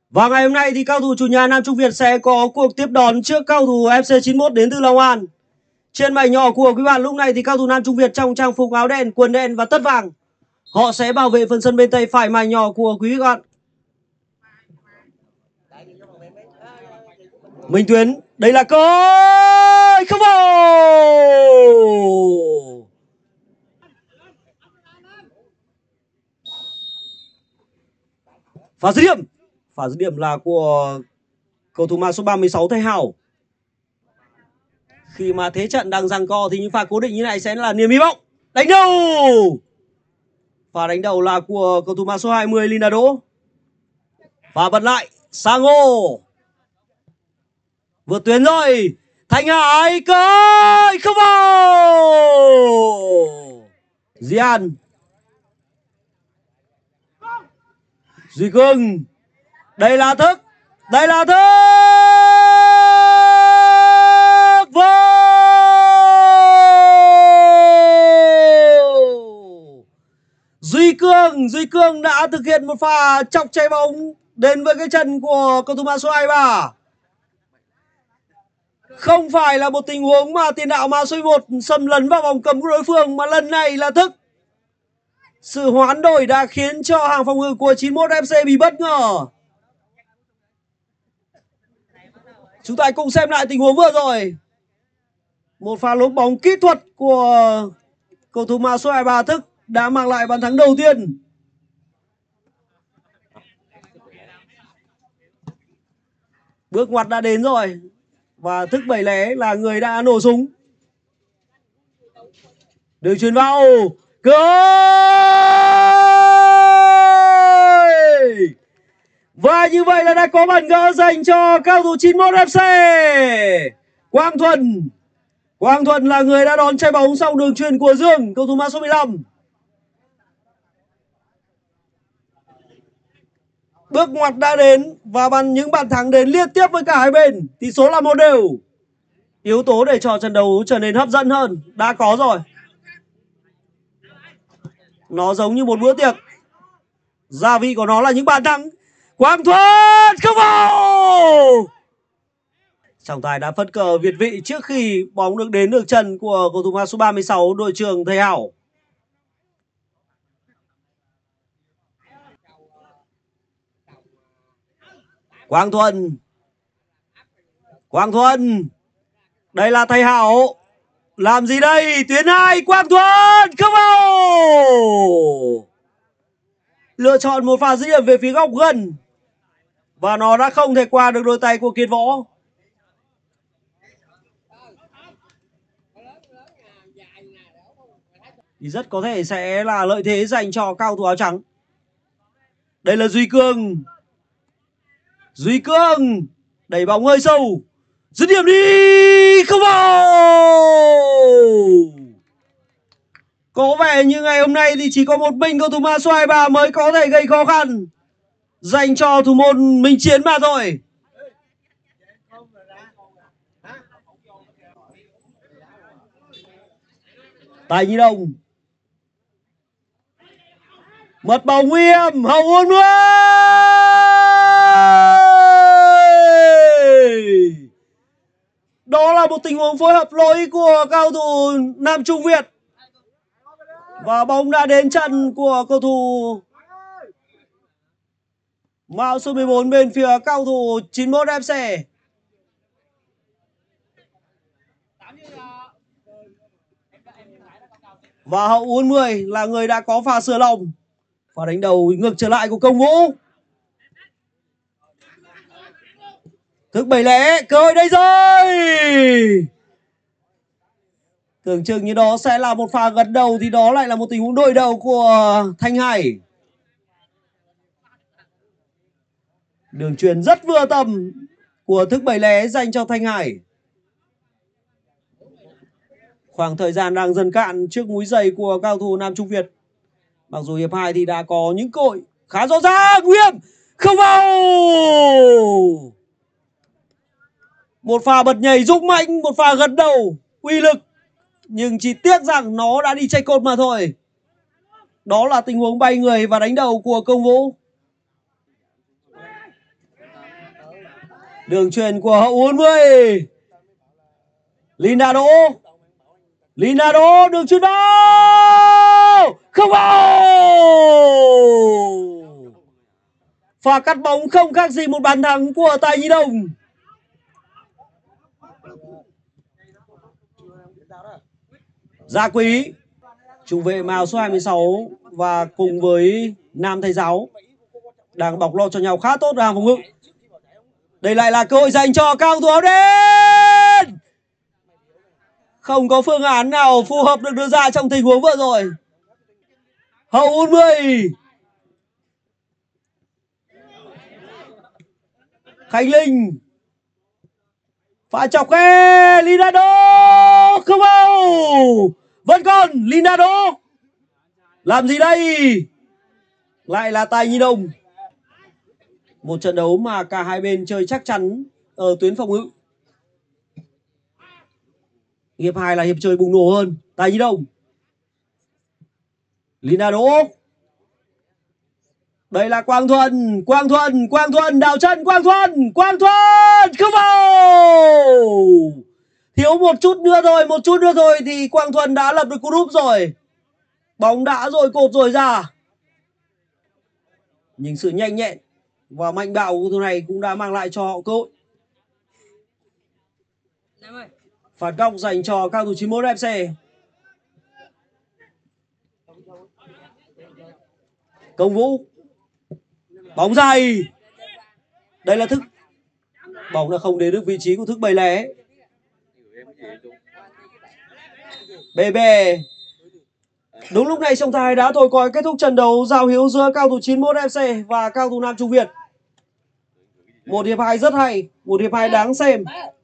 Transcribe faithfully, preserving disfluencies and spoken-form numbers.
Và ngày hôm nay thì cao thủ chủ nhà Nam Trung Việt sẽ có cuộc tiếp đón trước cao thủ ép xê chín mốt đến từ Long An. Trên mảnh nhỏ của quý bạn lúc này thì cao thủ Nam Trung Việt trong trang phục áo đen, quần đen và tất vàng. Họ sẽ bảo vệ phần sân bên tay phải mảnh nhỏ của quý bạn. Minh Tuyến, đây là cơ hội không vào. Pha dứt điểm. Pha dứt điểm là của cầu thủ mang số ba mươi sáu Thanh Hảo. Khi mà thế trận đang giằng co thì những pha cố định như này sẽ là niềm hy vọng. Đánh đầu. Pha đánh đầu là của cầu thủ mang số hai mươi Linda Đỗ. Và bật lại Sang Ngô. Vượt tuyến rồi. Thanh Hải cơ hội không vào. Dian. Duy Cương. Đây là thức. Đây là thức. Vô. Duy Cương. Duy Cương đã thực hiện một pha chọc trái bóng đến với cái chân của cầu thủ mang số hai mươi ba. Không phải là một tình huống mà tiền đạo mang số một xâm lấn vào vòng cấm của đối phương, mà lần này là thức. Sự hoán đổi đã khiến cho hàng phòng ngự của chín mốt ép xê bị bất ngờ. Chúng ta cùng xem lại tình huống vừa rồi. Một pha lốp bóng kỹ thuật của cầu thủ mang số hai mươi ba Thức đã mang lại bàn thắng đầu tiên. Bước ngoặt đã đến rồi. Và Thức Bảy Lé là người đã nổ súng. Đường chuyền vào. Cơ hội. Và như vậy là đã có bàn gỡ dành cho cao thủ chín mốt ép xê. Quang Thuần. Quang Thuần là người đã đón trái bóng sau đường chuyền của Dương, cầu thủ mang số mười lăm. Bước ngoặt đã đến và bàn những bàn thắng đến liên tiếp với cả hai bên. Tỷ số là một đều. Yếu tố để cho trận đấu trở nên hấp dẫn hơn đã có rồi. Nó giống như một bữa tiệc. Gia vị của nó là những bàn thắng. Quang Thuần không vào. Trọng tài đã phất cờ việt vị trước khi bóng được đến được chân của cầu thủ mang số ba mươi sáu đội trưởng Thầy Hảo. Quang Thuần. Quang Thuần. Đây là Thầy Hảo. Làm gì đây? Tuyến hai. Quang Thuần không vào. Lựa chọn một pha dứt điểm về phía góc gần. Và nó đã không thể qua được đôi tay của Kiệt Võ. Thì rất có thể sẽ là lợi thế dành cho cao thủ áo trắng. Đây là Duy Cương. Duy Cương. Đẩy bóng hơi sâu. Dứt điểm đi. Không vào. Có vẻ như ngày hôm nay thì chỉ có một mình cầu thủ mang số hai mươi ba mới có thể gây khó khăn dành cho thủ môn Minh Chiến mà thôi. Tài Nhi Đồng. Mất bóng nguy hiểm. Hậu bốn mươi. Đó là một tình huống phối hợp lỗi của cao thủ Nam Trung Việt. Và bóng đã đến chân của cầu thủ mạo số mười bốn bên phía cao thủ chín mốt ép xê. Và hậu bốn mươi là người đã có pha sửa lòng. Và đánh đầu ngược trở lại của Công Vũ. Thức Bảy Lé. Cơ hội đây rồi. Tưởng chừng như đó sẽ là một pha gật đầu thì đó lại là một tình huống đội đầu của Thanh Hải. Đường chuyền rất vừa tầm của Thức Bảy Lé dành cho Thanh Hải. Khoảng thời gian đang dần cạn trước múi giày của cao thủ Nam Trung Việt. Mặc dù hiệp hai thì đã có những cơ hội khá rõ ràng. Nguy hiểm. Không vào. Một pha bật nhảy dũng mãnh, một pha gật đầu uy lực. Nhưng chỉ tiếc rằng nó đã đi chạy cột mà thôi. Đó là tình huống bay người và đánh đầu của Công Vũ. Đường truyền của hậu bốn mươi. Linado. Linado đường chuyền vào. Không vào. Pha cắt bóng không khác gì một bàn thắng của Tài Nhi Đồng. Gia Quý, trung vệ màu số hai mươi sáu và cùng với Nam thầy giáo đang bọc lót cho nhau khá tốt ở hàng phòng ngự. Đây lại là cơ hội dành cho cao thủ áo đen. Không có phương án nào phù hợp được đưa ra trong tình huống vừa rồi. Hậu bốn mươi. Khánh Linh. Pha chọc khe. Linado. Không vào. Vẫn còn Linado. Làm gì đây? Lại là Tài Nhi Đồng. Một trận đấu mà cả hai bên chơi chắc chắn ở tuyến phòng ngự. Hiệp hai là hiệp chơi bùng nổ hơn. Tài Nhi Đồng. Linado. Đây là Quang Thuần. Quang Thuần. Quang Thuần đảo chân. Quang Thuần. Quang Thuần. Không vào. Thiếu một chút nữa rồi. Một chút nữa rồi thì Quang Thuần đã lập được cú đúp rồi. Bóng đã rồi cột rồi ra. Nhưng sự nhanh nhẹn và mạnh bạo của cầu thủ này cũng đã mang lại cho họ cơ hội. Phạt góc dành cho cao thủ chín mốt ép xê. Công Vũ. Bóng dày. Đây là Thức. Bóng đã không đến được vị trí của Thức Bầy Lé. bê bê. Đúng lúc này trọng tài đã thổi còi kết thúc trận đấu giao hữu giữa cao thủ chín mốt ép xê và cao thủ Nam Trung Việt. Một hiệp hai rất hay, một hiệp hai đáng xem.